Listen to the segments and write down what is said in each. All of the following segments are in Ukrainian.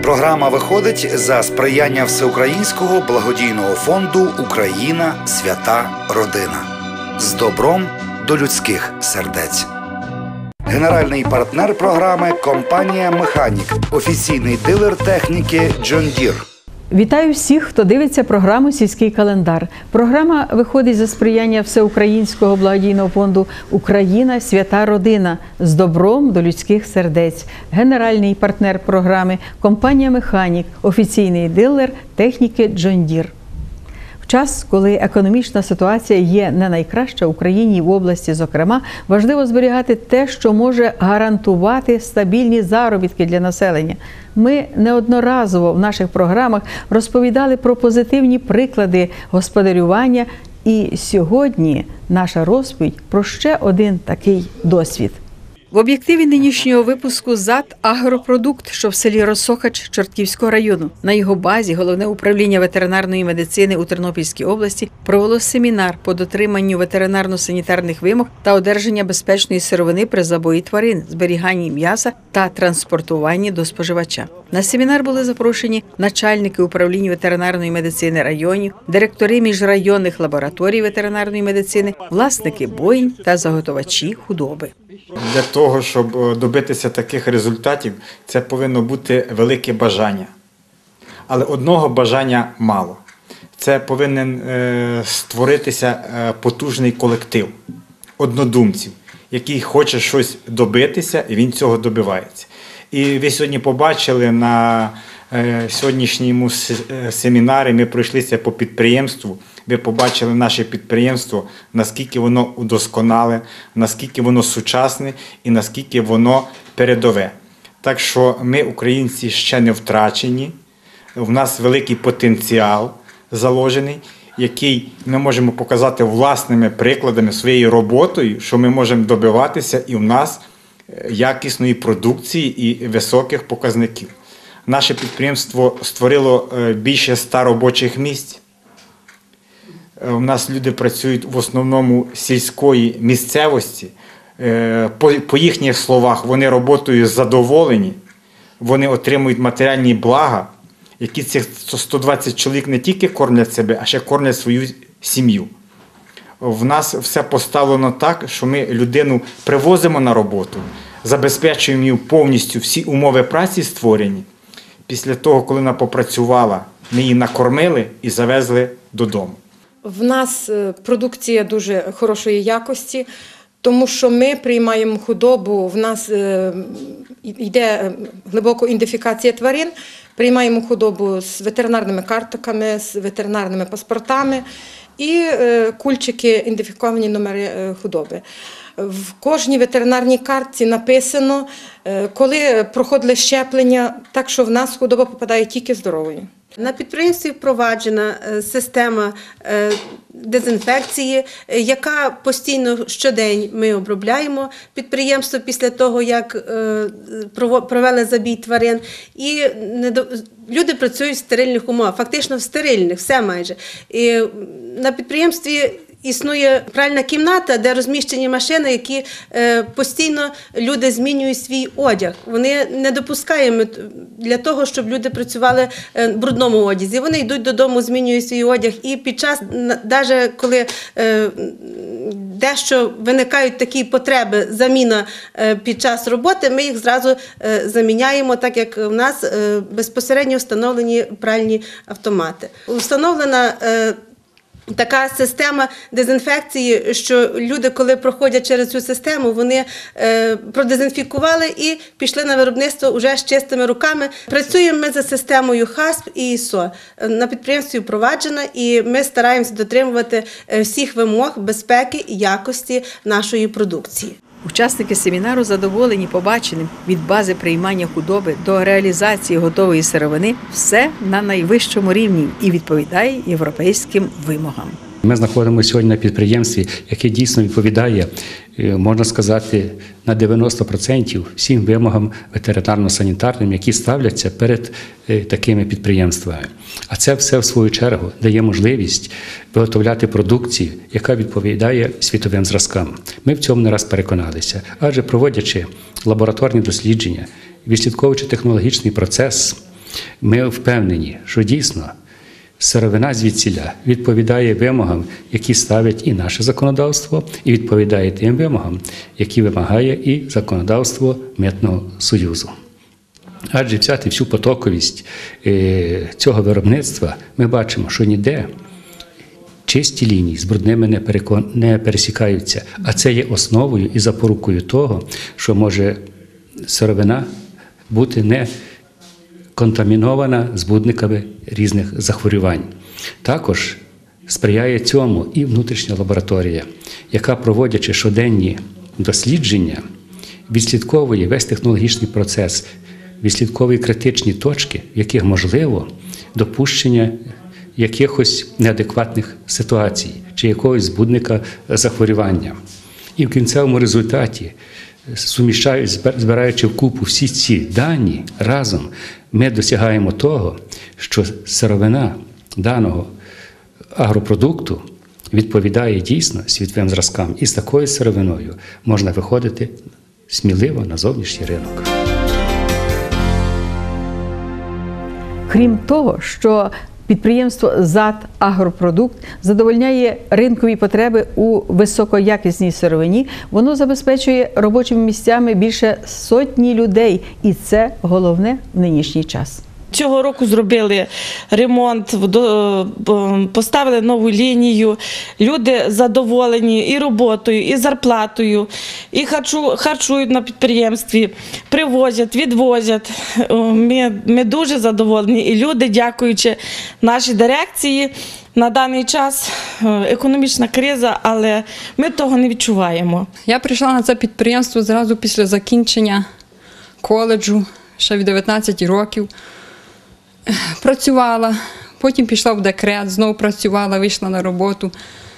Програма виходить за сприяння Всеукраїнського благодійного фонду «Україна. Свята. Родина». З добром до людських сердець. Генеральний партнер програми – компанія «Механік», офіційний дилер техніки John Deere. Вітаю всіх, хто дивиться програму «Сільський календар». Програма виходить за сприяння Всеукраїнського благодійного фонду «Україна. Свята. Родина». З добром до людських сердець. Генеральний партнер програми – компанія «Механік», офіційний дилер техніки John Deere. В час, коли економічна ситуація є не найкраща в Україні і в області, зокрема, важливо зберігати те, що може гарантувати стабільні заробітки для населення. Ми неодноразово в наших програмах розповідали про позитивні приклади господарювання, і сьогодні наша розповідь про ще один такий досвід. В об'єктиві нинішнього випуску ЗАД «Агропродукт», що в селі Росохач Чортківського району. На його базі Головне управління ветеринарної медицини у Тернопільській області провело семінар по дотриманню ветеринарно-санітарних вимог та одержання безпечної сировини при забої тварин, зберіганні м'яса та транспортуванні до споживача. На семінар були запрошені начальники управління ветеринарної медицини районів, директори міжрайонних лабораторій ветеринарної медицини, власники бойень та заготовачі худоби. Для того, щоб добитися таких результатів, це повинно бути велике бажання. Але одного бажання мало. Це повинен створитися потужний колектив однодумців, який хоче щось добитися, і він цього добивається. І ви сьогодні побачили на сьогоднішньому семінарі, ми пройшлися по підприємству, ви побачили наше підприємство, наскільки воно удосконале, наскільки воно сучасне і наскільки воно передове. Так що ми, українці, ще не втрачені, в нас великий потенціал заложений, який ми можемо показати власними прикладами, своєю роботою, що ми можемо добиватися і в нас якісної продукції і високих показників. Наше підприємство створило більше 100 робочих місць. У нас люди працюють в основному сільської місцевості. По їхніх словах, вони роботою задоволені, вони отримують матеріальні блага, які цих 120 чоловік не тільки кормлять себе, а ще кормлять свою сім'ю. В нас все поставлено так, що ми людину привозимо на роботу, забезпечуємо її повністю, всі умови праці створені. Після того, коли вона попрацювала, ми її накормили і завезли додому. В нас продукція дуже хорошої якості, тому що ми приймаємо худобу, в нас йде глибока ідентифікація тварин, приймаємо худобу з ветеринарними карточками, з ветеринарними паспортами і кульчики, ідентифіковані номери худоби. В кожній ветеринарній картці написано, коли проходили щеплення, так що в нас худоба попадає тільки здоровою. На підприємстві впроваджена система дезінфекції, яка постійно щодень ми обробляємо підприємство після того, як провели забій тварин. І люди працюють в стерильних умовах, фактично в стерильних, все майже. І на підприємстві існує пральна кімната, де розміщені машини, які постійно люди змінюють свій одяг. Вони не допускаємо для того, щоб люди працювали в брудному одязі. Вони йдуть додому, змінюють свій одяг. І під час, навіть коли дещо виникають такі потреби, заміна під час роботи, ми їх зразу заміняємо, так як в нас безпосередньо встановлені пральні автомати. Встановлена така система дезінфекції, що люди, коли проходять через цю систему, вони продезінфікували і пішли на виробництво вже з чистими руками. Працюємо ми за системою ХАСП і ІСО. На підприємстві впроваджена, і ми стараємося дотримувати всіх вимог безпеки і якості нашої продукції. Учасники семінару задоволені побаченим від бази приймання худоби до реалізації готової сировини – все на найвищому рівні і відповідає європейським вимогам. Ми знаходимося сьогодні на підприємстві, яке дійсно відповідає, можна сказати, на 90% всім вимогам ветеринарно-санітарним, які ставляться перед такими підприємствами. А це все, в свою чергу, дає можливість виготовляти продукцію, яка відповідає світовим зразкам. Ми в цьому не раз переконалися, адже проводячи лабораторні дослідження, відслідковуючи технологічний процес, Ми впевнені, що дійсно сировина звідсіля відповідає вимогам, які ставить і наше законодавство, і відповідає тим вимогам, які вимагає і законодавство Митного Союзу. Адже взяти всю потоковість цього виробництва, ми бачимо, що ніде чисті лінії з брудними не пересікаються, а це є основою і запорукою того, що може сировина бути не контамінована збудниками різних захворювань. Також сприяє цьому і внутрішня лабораторія, яка, проводячи щоденні дослідження, відслідковує весь технологічний процес, відслідковує критичні точки, в яких можливо допущення якихось неадекватних ситуацій чи якогось збудника захворювання. І в кінцевому результаті, збираючи вкупу всі ці дані разом, ми досягаємо того, що сировина даного агропродукту відповідає дійсно світовим зразкам. І з такою сировиною можна виходити сміливо на зовнішній ринок. Крім того, що підприємство ЗАД «Агропродукт» задовольняє ринкові потреби у високоякісній сировині, воно забезпечує робочими місцями більше сотні людей, і це головне в нинішній час. Цього року зробили ремонт, поставили нову лінію. Люди задоволені і роботою, і зарплатою, і харчують на підприємстві, привозять, відвозять. Ми дуже задоволені. І люди, дякуючи нашій дирекції, на даний час економічна криза, але ми того не відчуваємо. Я прийшла на це підприємство зразу після закінчення коледжу, ще в 19 років. Працювала, потім пішла в декрет, знову працювала, вийшла на роботу.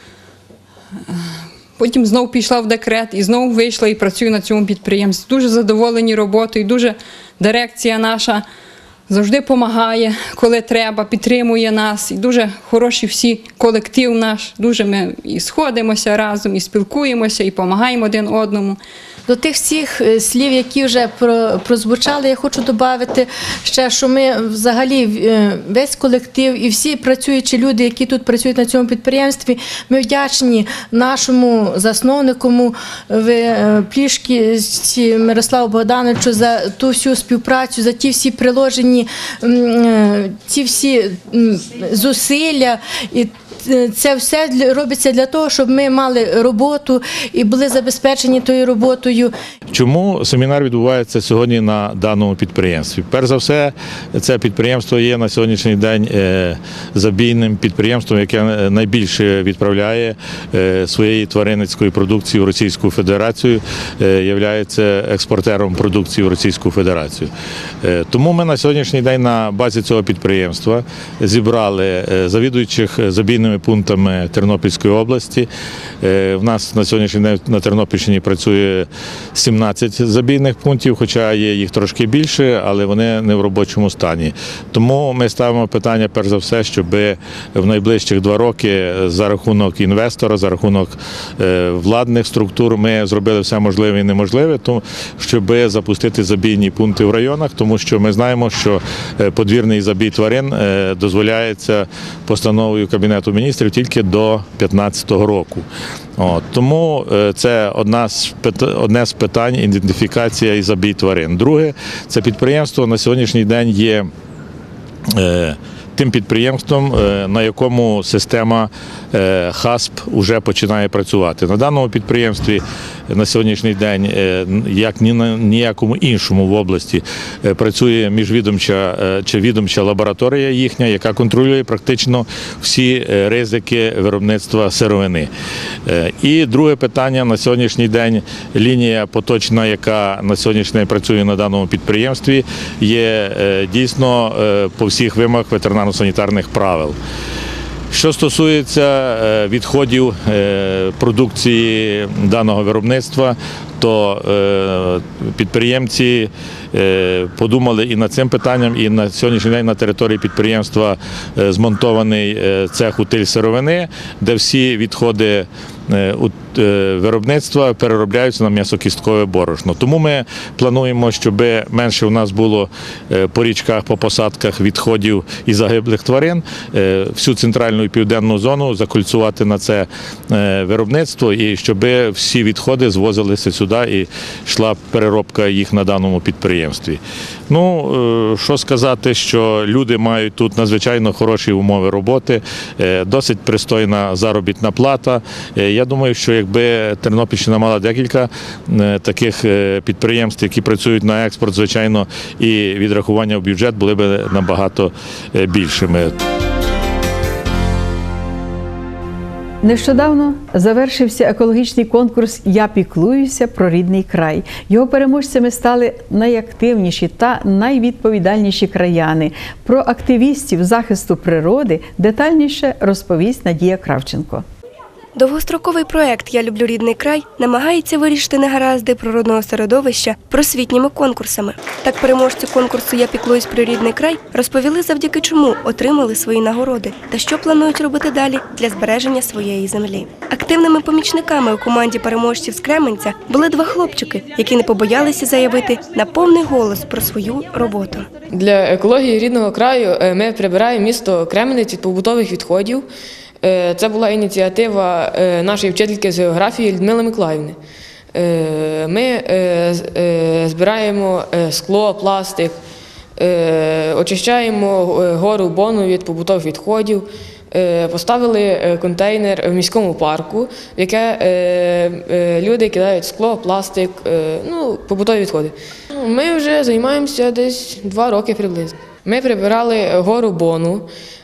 Потім знову пішла в декрет і знову вийшла і працюю на цьому підприємстві. Дуже задоволені роботою, дуже дирекція наша завжди допомагає, коли треба, підтримує нас. І дуже хороший всі колектив наш, дуже ми і сходимося разом, і спілкуємося, і допомагаємо один одному. До тих всіх слів, які вже прозвучали, я хочу додати ще, що ми взагалі, весь колектив і всі працюючі люди, які тут працюють на цьому підприємстві, ми вдячні нашому засновнику Плішці Мирославу Богдановичу за ту всю співпрацю, за ті всі приложені, ці всі зусилля. І це все робиться для того, щоб ми мали роботу і були забезпечені тою роботою. Чому семінар відбувається сьогодні на даному підприємстві? Перш за все, це підприємство є на сьогоднішній день забійним підприємством, яке найбільше відправляє своєї тваринницької продукції в Російську Федерацію, є експортером продукції в Російську Федерацію. Тому ми на сьогоднішній день на базі цього підприємства зібрали завідуючих забійними пунктами Тернопільської області. В нас на сьогоднішній день на Тернопільщині працює 17 забійних пунктів, хоча є їх трошки більше, але вони не в робочому стані. Тому ми ставимо питання, перш за все, щоб в найближчих 2 роки за рахунок інвестора, за рахунок владних структур ми зробили все можливе і неможливе, щоб запустити забійні пункти в районах, тому що ми знаємо, що подвірний забій тварин дозволяється постановою Кабінету міністрів тільки до 2015 року. Тому це одне з питань – ідентифікація і забій тварин. Друге, це підприємство на сьогоднішній день є тим підприємством, на якому система ХАСП вже починає працювати. На даному підприємстві на сьогоднішній день, як ні на ніякому іншому в області, працює міжвідомча чи відомча лабораторія їхня, яка контролює практично всі ризики виробництва сировини. І друге питання, на сьогоднішній день лінія поточна, яка на сьогоднішній день працює на даному підприємстві, є дійсно по всіх вимогах ветеринарно-санітарних правил. Що стосується відходів продукції даного виробництва, то підприємці подумали і над цим питанням, і на сьогоднішній день на території підприємства змонтований цех утиль сировини, де всі відходи виробництва переробляються на м'ясокісткове борошно. Тому ми плануємо, щоб менше у нас було по річках, по посадках відходів і загиблих тварин, всю центральну і південну зону закольцувати на це виробництво і щоб всі відходи звозилися сюди і йшла переробка їх на даному підприємстві. Ну, що сказати, що люди мають тут надзвичайно хороші умови роботи, досить пристойна заробітна плата. Я думаю, що якби Тернопільщина мала декілька таких підприємств, які працюють на експорт, звичайно, і відрахування в бюджет були б набагато більшими. Нещодавно завершився екологічний конкурс «Я піклуюся про рідний край». Його переможцями стали найактивніші та найвідповідальніші краяни. Про активістів захисту природи детальніше розповість Надія Кравченко. Довгостроковий проєкт «Я люблю рідний край» намагається вирішити негаразди природного середовища просвітніми конкурсами. Так переможці конкурсу «Я піклуюсь про рідний край» розповіли, завдяки чому отримали свої нагороди та що планують робити далі для збереження своєї землі. Активними помічниками у команді переможців з Кременця були два хлопчики, які не побоялися заявити на повний голос про свою роботу. Для екології рідного краю ми прибираємо місто Кременець від побутових відходів. Це була ініціатива нашої вчительки з географії Людмили Миколаївни. Ми збираємо скло, пластик, очищаємо гору Бону від побутових відходів, поставили контейнер в міському парку, в яке люди кидають скло, пластик, побутові відходи. Ми вже займаємося десь 2 роки приблизно. Ми прибирали гору Бону,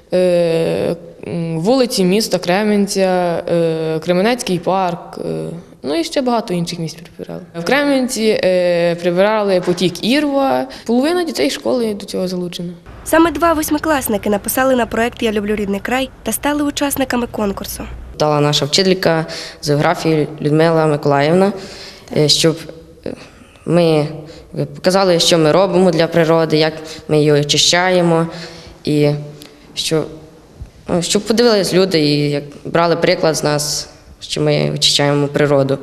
вулиці міста Кременця, Кременецький парк, і ще багато інших місць прибирали. В Кременці прибирали потік Ірва, половина дітей школи до цього залучена. Саме 2 восьмикласники написали на проєкт «Я люблю рідний край» та стали учасниками конкурсу. Дала наша вчителька з географії Людмила Миколаївна, щоб ми показали, що ми робимо для природи, як ми її очищаємо, і щоб подивились люди і брали приклад з нас, що ми очищаємо природу.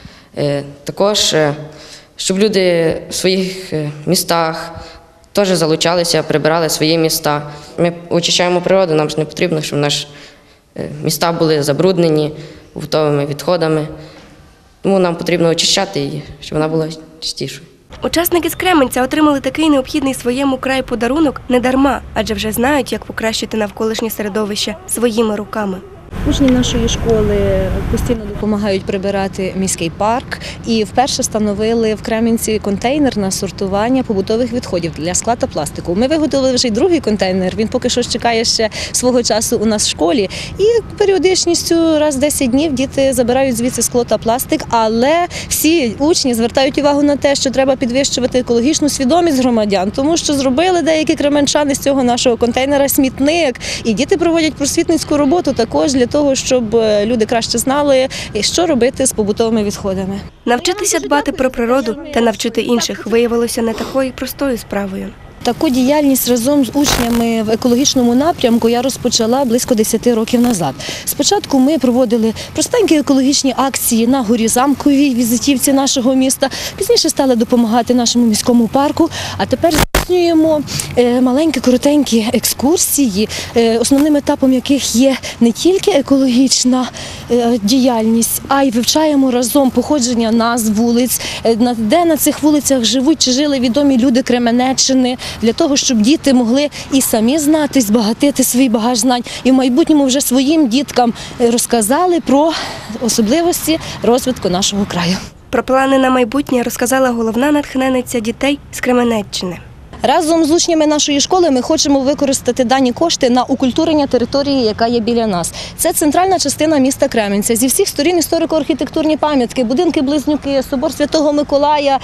Також, щоб люди в своїх містах теж залучалися, прибирали свої міста. Ми очищаємо природу, нам ж не потрібно, щоб наші міста були забруднені побутовими відходами. Тому нам потрібно очищати її, щоб вона була чистішою. Учасники з Кременця отримали такий необхідний своєму краю подарунок не дарма, адже вже знають, як покращити навколишнє середовище своїми руками. Учні нашої школи постійно допомагають прибирати міський парк і вперше встановили в Кременці контейнер на сортування побутових відходів для скла та пластику. Ми виготовили вже й другий контейнер, він поки що чекає ще свого часу у нас в школі. І періодичністю раз в 10 днів діти забирають звідси скло та пластик, але всі учні звертають увагу на те, що треба підвищувати екологічну свідомість громадян, тому що зробили деякі кременчани з цього нашого контейнера смітник, і діти проводять просвітницьку роботу також для того, щоб люди краще знали, що робити з побутовими відходами. Навчитися дбати про природу та навчити інших виявилося не такою простою справою. Таку діяльність разом з учнями в екологічному напрямку я розпочала близько 10 років назад. Спочатку ми проводили простенькі екологічні акції на горі Замковій, візитівці нашого міста. Пізніше стали допомагати нашому міському парку, а тепер здійснюємо маленькі, коротенькі екскурсії, основним етапом яких є не тільки екологічна діяльність, а й вивчаємо разом походження назв вулиць, де на цих вулицях живуть чи жили відомі люди Кременеччини, для того, щоб діти могли і самі знати, збагатити свій багаж знань, і в майбутньому вже своїм діткам розказали про особливості розвитку нашого краю. Про плани на майбутнє розказала головна натхненниця дітей з Кременеччини. Разом з учнями нашої школи ми хочемо використати дані кошти на окультурення території, яка є біля нас. Це центральна частина міста Кременця. Зі всіх сторін історико-архітектурні пам'ятки, будинки-близнюки, собор Святого Миколая,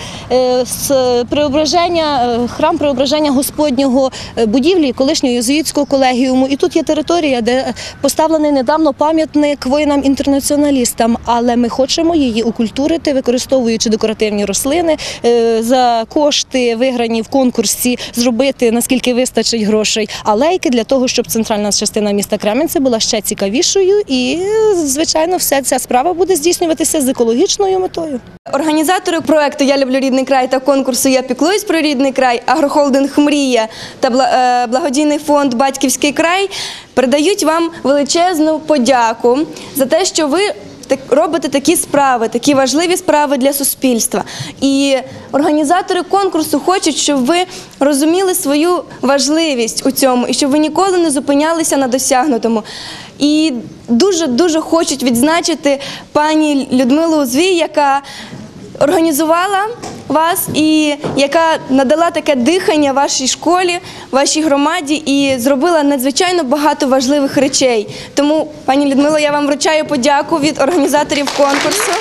храм Преображення Господнього, будівлі колишнього єзуїтського колегіуму. І тут є територія, де поставлений недавно пам'ятник воїнам-інтернаціоналістам, але ми хочемо її окультурити, використовуючи декоративні рослини за кошти, виграні в конкурсі вулиці зробити, наскільки вистачить грошей, алейки для того, щоб центральна частина міста Кременця була ще цікавішою і, звичайно, вся ця справа буде здійснюватися з екологічною метою. Організатори проекту «Я люблю рідний край» та конкурсу «Я піклуюсь про рідний край», агрохолдинг «Мрія» та благодійний фонд «Батьківський край» передають вам величезну подяку за те, що ви робите такі справи, такі важливі справи для суспільства. І організатори конкурсу хочуть, щоб ви розуміли свою важливість у цьому і щоб ви ніколи не зупинялися на досягнутому. І дуже-дуже хочуть відзначити пані Людмилу Узвій, яка організувала вас і яка надала таке дихання вашій школі, вашій громаді і зробила надзвичайно багато важливих речей. Тому, пані Людмило, я вам вручаю подяку від організаторів конкурсу.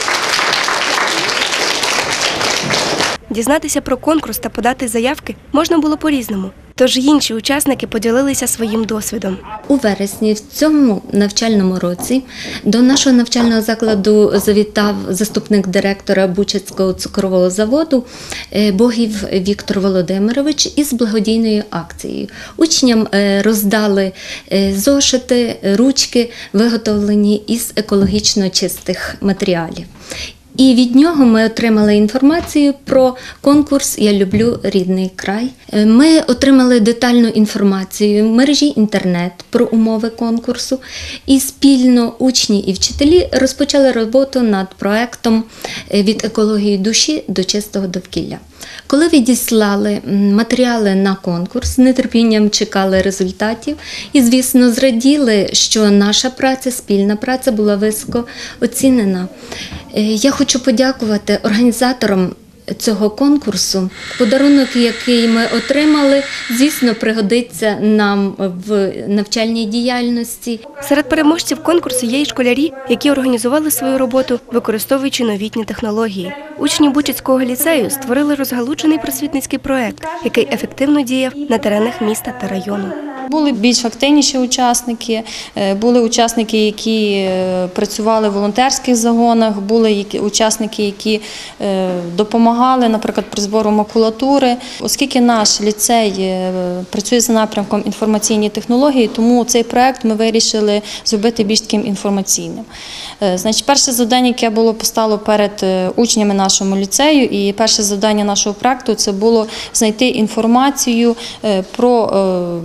Дізнатися про конкурс та подати заявки можна було по-різному. Тож інші учасники поділилися своїм досвідом. У вересні в цьому навчальному році до нашого навчального закладу завітав заступник директора Бучацького цукрового заводу Богів Віктор Володимирович із благодійною акцією. Учням роздали зошити, ручки, виготовлені із екологічно чистих матеріалів. І від нього ми отримали інформацію про конкурс «Я люблю рідний край». Ми отримали детальну інформацію в мережі інтернет про умови конкурсу. І спільно учні і вчителі розпочали роботу над проектом «Від екології душі до чистого довкілля». Коли відіслали матеріали на конкурс, з нетерпінням чекали результатів і, звісно, зраділи, що наша праця, спільна праця була високо оцінена. Я хочу подякувати організаторам цього конкурсу. Подарунок, який ми отримали, звісно, пригодиться нам в навчальній діяльності. Серед переможців конкурсу є і школярі, які організували свою роботу, використовуючи новітні технології. Учні Бучацького ліцею створили розгалужений просвітницький проект, який ефективно діяв на теренах міста та району. Були більш активніші учасники, були учасники, які працювали в волонтерських загонах, були учасники, які допомагали, наприклад, при збору макулатури. Оскільки наш ліцей працює за напрямком інформаційні технології, тому цей проект ми вирішили зробити більш таким інформаційним. Значить, перше завдання, яке було поставлено перед учнями нашого ліцею, і перше завдання нашого проекту – це було знайти інформацію про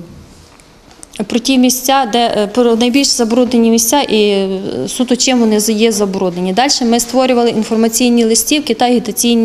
ті місця, про найбільш забруднені місця і суто чим вони є забруднені. Далі ми створювали інформаційні листівки та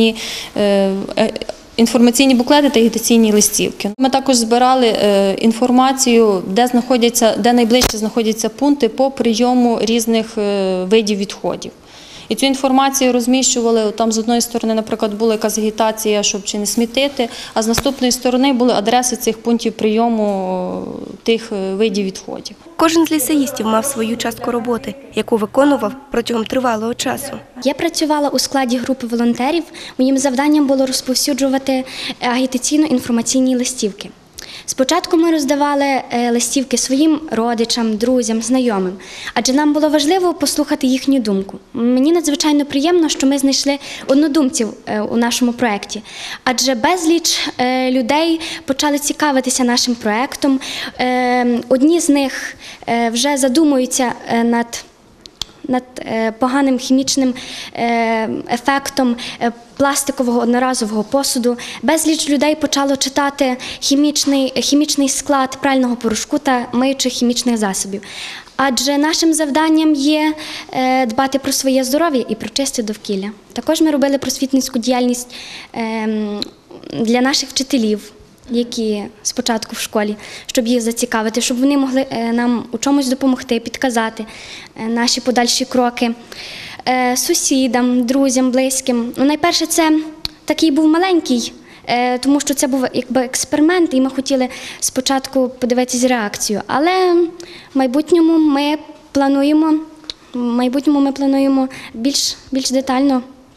інформаційні буклети та агітаційні листівки. Ми також збирали інформацію, де найближче знаходяться пункти по прийому різних видів відходів. І цю інформацію розміщували, там з одної сторони, наприклад, була якась агітація, щоб чи не смітити, а з наступної сторони були адреси цих пунктів прийому тих видів відходів. Кожен з ліцеїстів мав свою частку роботи, яку виконував протягом тривалого часу. Я працювала у складі групи волонтерів. Моїм завданням було розповсюджувати агітаційно-інформаційні листівки. Спочатку ми роздавали листівки своїм родичам, друзям, знайомим, адже нам було важливо послухати їхню думку. Мені надзвичайно приємно, що ми знайшли однодумців у нашому проєкті, адже безліч людей почали цікавитися нашим проєктом. Одні з них вже задумуються над поганим хімічним ефектом пластикового одноразового посуду. Безліч людей почало читати хімічний склад прального порошку та миючих хімічних засобів. Адже нашим завданням є дбати про своє здоров'я і про чисте довкілля. Також ми робили просвітницьку діяльність для наших вчителів, які спочатку в школі, щоб їх зацікавити, щоб вони могли нам у чомусь допомогти, підказати наші подальші кроки сусідам, друзям, близьким. Найперше, це такий був маленький, тому що це був якби експеримент, і ми хотіли спочатку подивитися реакцію. Але в майбутньому ми плануємо більш детально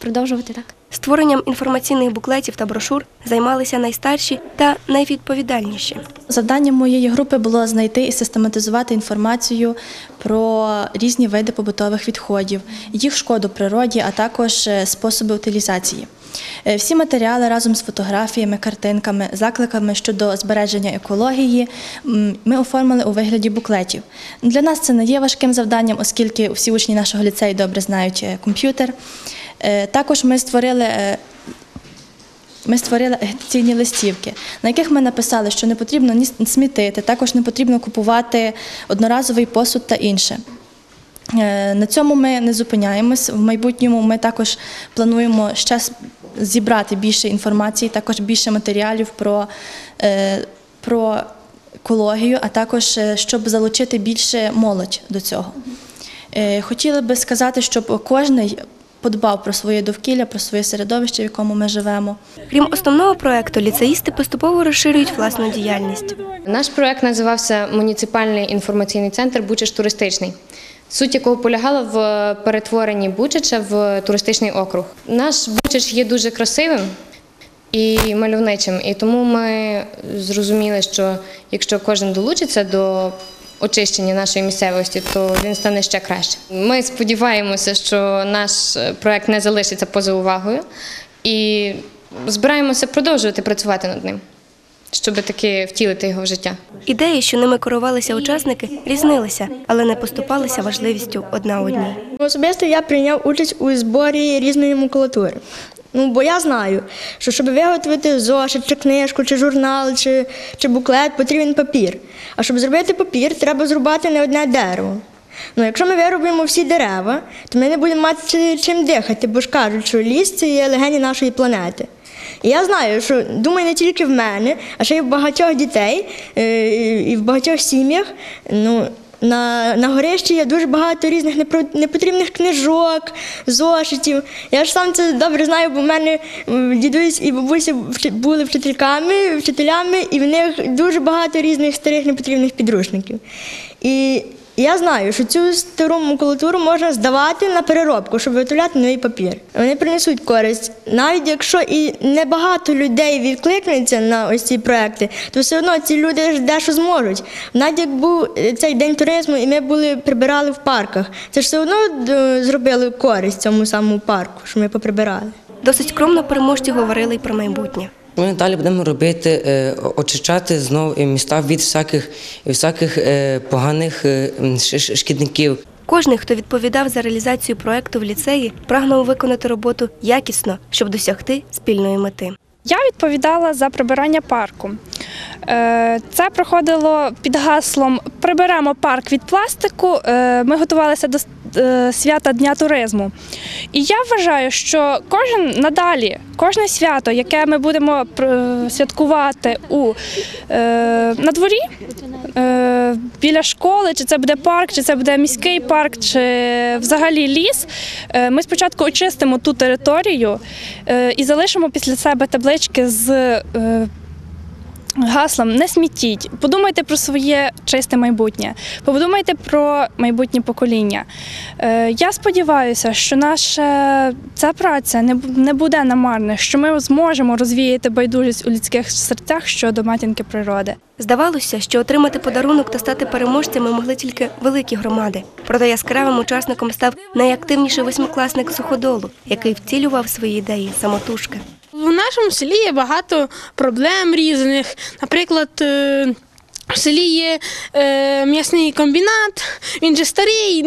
продовжувати так. Створенням інформаційних буклетів та брошур займалися найстарші та найвідповідальніші. Завданням моєї групи було знайти і систематизувати інформацію про різні види побутових відходів, їх шкоду природі, а також способи утилізації. Всі матеріали разом з фотографіями, картинками, закликами щодо збереження екології ми оформили у вигляді буклетів. Для нас це не є важким завданням, оскільки всі учні нашого ліцею добре знають комп'ютер. Також ми створили агітаційні листівки, на яких ми написали, що не потрібно ні смітити, також не потрібно купувати одноразовий посуд та інше. На цьому ми не зупиняємось. В майбутньому ми також плануємо ще зібрати більше інформації, також більше матеріалів про екологію, а також щоб залучити більше молодь до цього. Хотіли би сказати, щоб кожен подбав про своє довкілля, про своє середовище, в якому ми живемо. Крім основного проєкту, ліцеїсти поступово розширюють власну діяльність. Наш проєкт називався «Муніципальний інформаційний центр Бучач туристичний», суть якого полягала в перетворенні Бучача в туристичний округ. Наш Бучач є дуже красивим і мальовничим, і тому ми зрозуміли, що якщо кожен долучиться до очищення нашої місцевості, то він стане ще краще. Ми сподіваємося, що наш проєкт не залишиться поза увагою і збираємося продовжувати працювати над ним, щоб таки втілити його в життя. Ідеї, що ними керувалися учасники, різнилися, але не поступалися важливістю одна одній. Особисто я прийняв участь у зборі різної макулатури. Бо я знаю, що щоб виготовити зошит, чи книжку, чи журнал, чи буклет, потрібен папір. А щоб зробити папір, треба зрубати не одне дерево. Якщо ми виробимо всі дерева, то ми не будемо мати чим дихати, бо ж кажуть, що ліс – це є легені нашої планети. І я знаю, що, думаю, не тільки в мене, а ще й в багатьох дітей і в багатьох сім'ях, на горищі є дуже багато різних непотрібних книжок, зошитів. Я ж сам це добре знаю, бо в мене дідусь і бабуся були вчителями, і в них дуже багато різних старих непотрібних підручників. І я знаю, що цю стару макулатуру можна здавати на переробку, щоб виготовляти новий папір. Вони принесуть користь. Навіть якщо і небагато людей відкликнуться на ось ці проекти, то все одно ці люди дещо зможуть. Навіть як був цей день туризму, і ми прибирали в парках, це ж все одно зробили користь цьому самому парку, що ми поприбирали. Досить скромно переможці говорили й про майбутнє. Ми далі будемо робити, очищати знову міста від всяких поганих шкідників. Кожний, хто відповідав за реалізацію проєкту в ліцеї, прагнув виконати роботу якісно, щоб досягти спільної мети. Я відповідала за прибирання парку. Це проходило під гаслом «Приберемо парк від пластику». Ми готувалися до свята Дня туризму. І я вважаю, що кожне свято, яке ми будемо святкувати на дворі, біля школи, чи це буде парк, чи це буде міський парк, чи взагалі ліс, ми спочатку очистимо ту територію і залишимо після себе таблички з гаслом «Не смітіть». Подумайте про своє чисте майбутнє, подумайте про майбутнє покоління. Я сподіваюся, що ця праця не буде намарна, що ми зможемо розвіяти байдужість у людських серцях щодо матінки природи. Здавалося, що отримати подарунок та стати переможцями могли тільки великі громади. Проте яскравим учасником став найактивніший восьмикласник Суходолу, який втілював свої ідеї самотужки. В нашому селі є багато проблем різних. Наприклад, в селі є м'ясний комбінат, він же старий,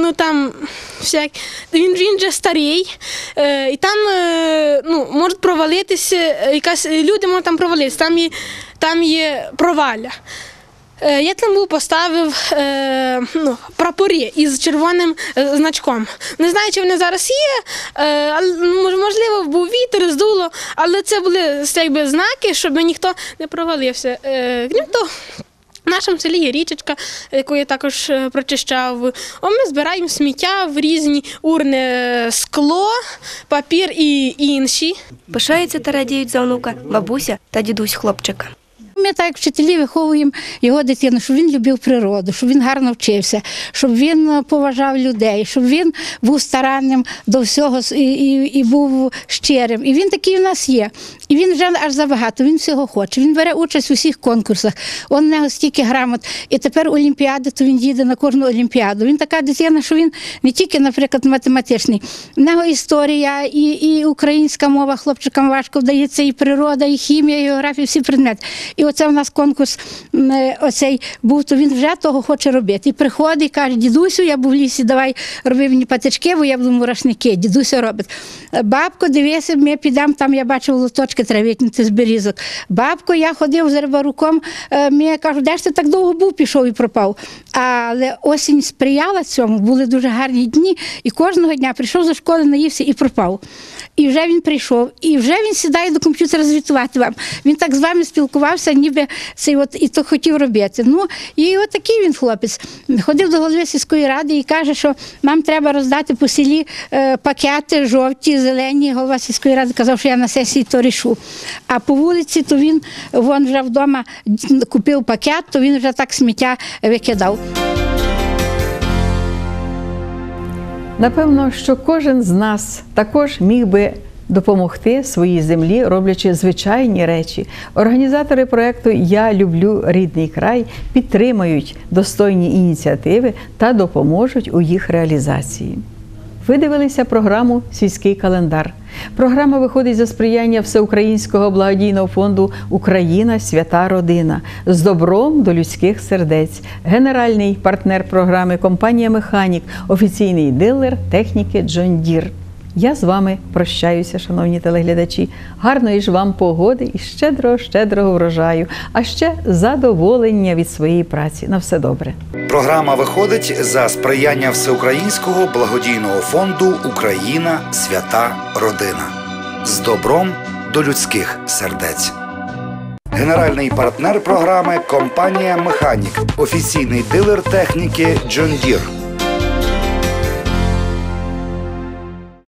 він же старий, і там можуть провалитися, люди можуть там провалитися, там є провалля. Я там поставив прапори із червоним значком. Не знаю, чи вони зараз є, можливо, був вітер, здуло, але це були знаки, щоб ніхто не провалився. Крім того, в нашому селі є річечка, яку я також прочищав. Ми збираємо сміття в різні урни, скло, папір і інші. Пишаються та радіють за онука бабуся та дідусь хлопчика. ми так як вчителі виховуємо його дитину, щоб він любив природу, щоб він гарно вчився, щоб він поважав людей, щоб він був старанним до всього і був щирим. І він такий у нас є. І він вже аж забагато, він всього хоче. Він бере участь у всіх конкурсах. У нього стільки грамот. І тепер олімпіади, то він їде на кожну олімпіаду. Він така дитина, що він не тільки, наприклад, математичний. У нього історія, і українська мова хлопчикам важко вдається, і природа, і хімія, і географія, всі предмети. І оце у нас конкурс оцей був, то він вже того хоче робити. І приходить, і каже: дідусю, я був в лісі, давай роби мені патички, бо я буду мурашники. Дідуся робить. Бабко, дивися, ми підемо, там я бачив лоточки треба витягнути з берізок. Бабко, я ходив з рибаруком, я кажу, де ж ти так довго був, пішов і пропав. Але осінь сприяла цьому, були дуже гарні дні, і кожного дня прийшов зі школи, наївся і пропав. І вже він прийшов, і вже він сідає до комп'ютера звітувати вам. Він так з вами спілкувався, ніби цей і то хотів робити. Ну, і от такий він хлопець. Ходив до голови сільської ради і каже, що нам треба роздати по селі пакети жовті, зелені. Голова сільської ради казав, що я на сесії то рішу. А по вулиці, то він вже вдома купив пакет, то він вже так сміття викидав. Напевно, що кожен з нас також міг би допомогти своїй землі, роблячи звичайні речі. Організатори проєкту «Я люблю рідний край» підтримають достойні ініціативи та допоможуть у їх реалізації. Ви дивилися програму «Сільський календар». Програма виходить за сприяння Всеукраїнського благодійного фонду «Україна. Свята родина» з добром до людських сердець. Генеральний партнер програми – компанія «Механік», офіційний дилер техніки «Джон Дір». Я з вами прощаюся, шановні телеглядачі. Гарної ж вам погоди і щедрого врожаю, а ще задоволення від своєї праці. На все добре. Програма виходить за сприяння Всеукраїнського благодійного фонду «Україна. Свята родина» з добром до людських сердець. Генеральний партнер програми – компанія «Механік», офіційний дилер техніки «Джон Дір».